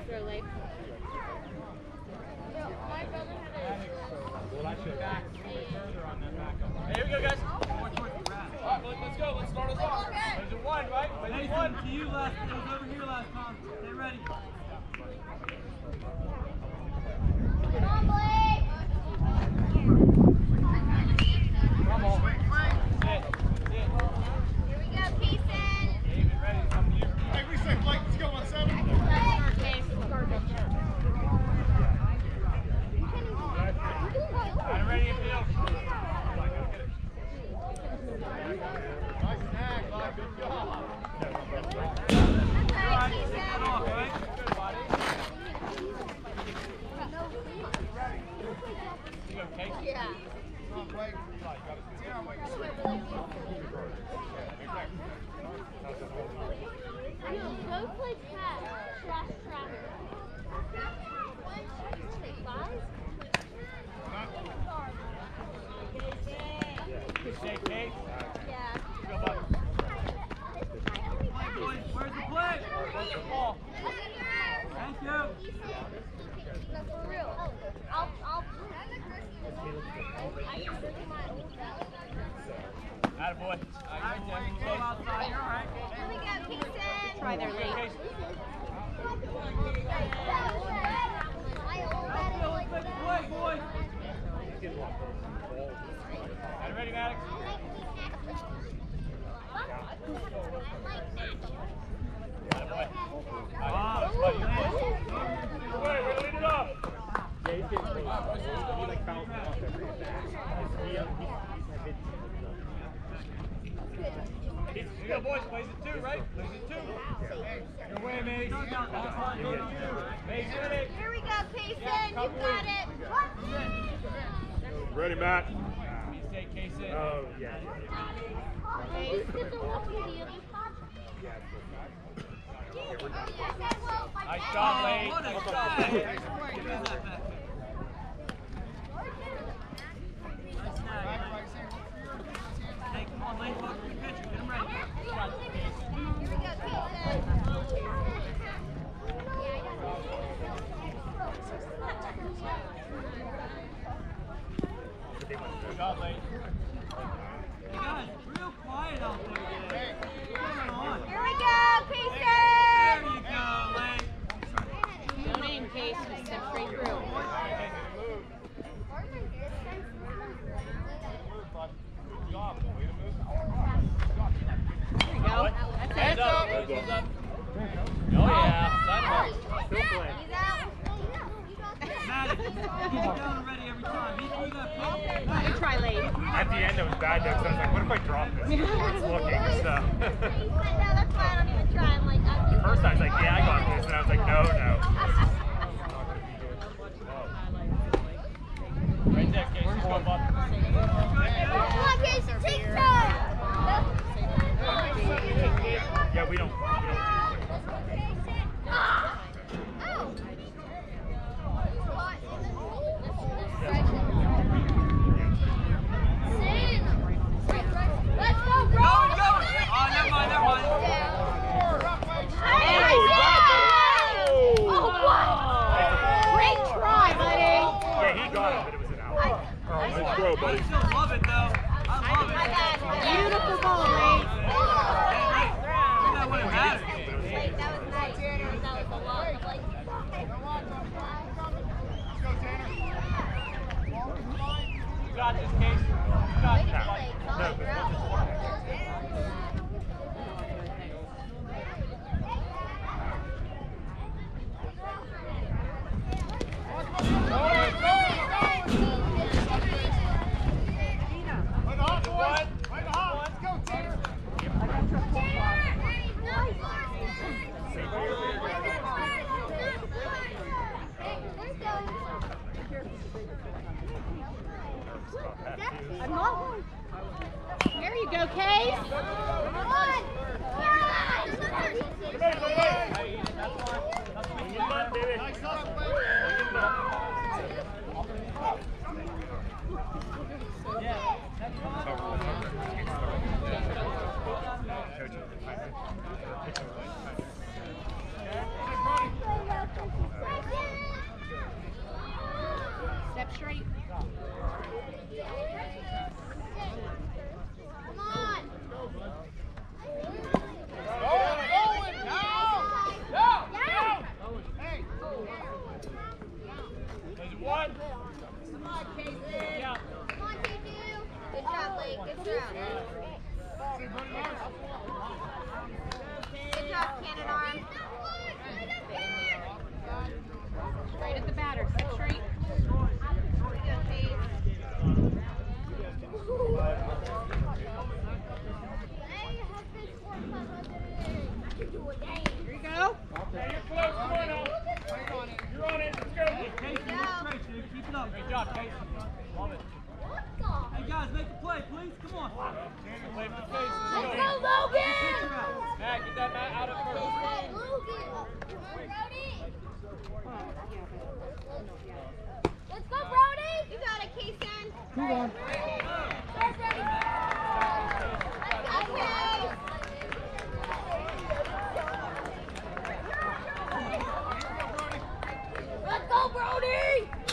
Throw late. My brother had a... Well, I should back further on that backup. Hey, here we go, guys. All right, let's go. Let's start us off. There's a one, right? There's one. To you last. It was over here last time. Stay ready. Come on, Blake! Come on. Sit. Here we go, Keeson. David, ready to come to you. Hey, reset, Blake. Let's go on 7. I'm ready to field. Nice snag, Blake. Good job. You okay? Yeah. Come on, Blake. Go play cat. Trash tracker. Good shake, Kate. Yeah. Go, bud. Where's the play? Where's the ball? Thank you. No, for real. I'll Attaboy. Go outside. You're all right. Here we go, Keeson. Try their late. Play, boys. Ready, Maddox? Attaboy. Way to lead it up. Yeah, he's getting close. He like bounced off every attack. Here you go, boys. Plays it 2, right? Plays it 2. Your way, Mace. Mace, get it. Here we go, Keeson. You got it. Ready, Matt? Mistake, Casey. Oh, yeah. Nice job, Lane. What a Nice try. job, Give Lane. that back. Nice snag, Lane. Hey, come on, Lane. Walk to the pitcher. Get him ready. Here we go, Keeson. Good job, Lane. You guys, real quiet out there today. What's going on? Here we go, Keeson. There you go, Lane. Don't aim, Case. Just step straight through. Move. Good job. Way to move. There you go. That's Hands it. up. Hands up. Oh, yeah. Sign him up. Still playing. He's out. Maddie, get it down and ready every time. He threw that pitch. Good try, late. At the end, it was bad, though, because I was like, what if I drop this? It's looking, so. No, that's why I don't even try. I'm like, First, I was like, yeah, I got this. And I was like, no. Right there, Casey. Go, bud. come on, Keeson, take time. Yeah, we don't do Let's go, bro! Oh, never mind. Great try, buddy. Yeah, he got it, but it was an out. Nice throw, buddy. I still love it, though. I love it. Beautiful ball, mate. Hey, that wouldn't matter. That was nice. That was a lot. Let's go, Tanner. You got this, Casey. You got this, buddy. No, but Let's go, Tanner. There you go, Case. Nice hustle, Blake. Coach, Good job, Cannon Arm. Straight at the batter. Set straight. Here you go. Hey, you're close. Come on now. You're on it. Let's go. Casey, look straight, dude. Keep it up. Great job, Casey. Love it. Hey, guys, make a play, please. Come on. Play for Casey. Let's Let's go, go. Logan! Matt, get that Matt out of first. Let's go, Brody! You got it, Keeson. Move on. Go, Brody. Let's go, Case. Let's go, Brody!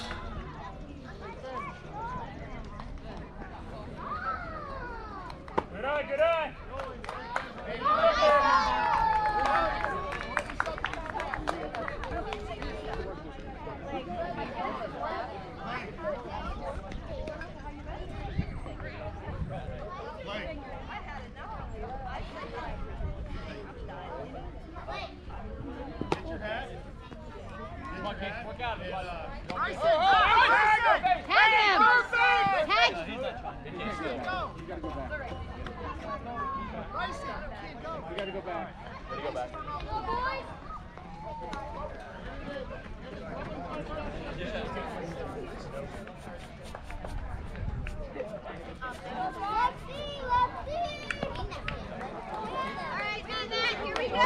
Good eye, good eye. Come on, Casey, work out of it, bud. Tag him. Tag. He's not trying. You gotta go back. You gotta go back. Ready to go back. Go, boys! Let's see! All right, now that, here we go!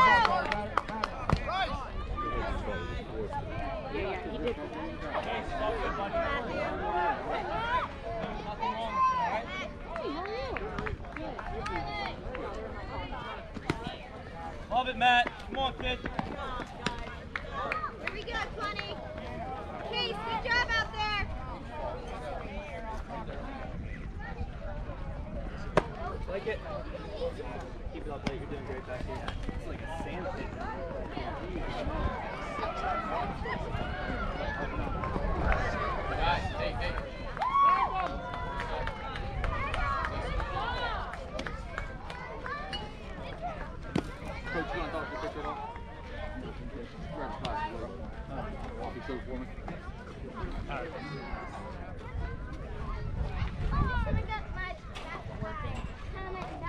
Yeah, he did. Casey, it's all good, buddy. Nothing wrong with you, all right? Love it, Matt. Come on, kid. Here we go, 20. Case, good job out there. Like it. Keep it up, mate. You're doing great back here. It's like a sand pit. Guys, hey. Coach, you want to talk to the pitcher at all? Grab a class, walk you through for me. Oh, we got my